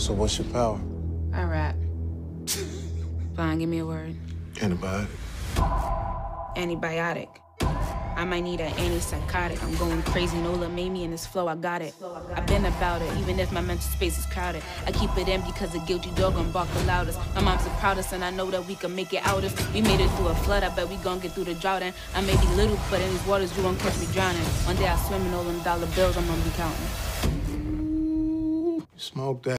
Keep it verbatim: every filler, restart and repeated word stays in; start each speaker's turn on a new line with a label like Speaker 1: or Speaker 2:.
Speaker 1: So what's your power?
Speaker 2: I rap. Fine, give me a word.
Speaker 1: Antibiotic.
Speaker 2: Antibiotic. I might need an antipsychotic. I'm going crazy. Nola made me in this flow. I got it. I've been about it, even if my mental space is crowded. I keep it in because the guilty dog gon' bark the loudest. My mom's the proudest, and I know that we can make it out if we made it through a flood. I bet we gon' get through the drought. And I may be little, but in these waters you won't catch me drowning. One day I swim in all them dollar bills I'm gonna be counting.
Speaker 1: You smoke that.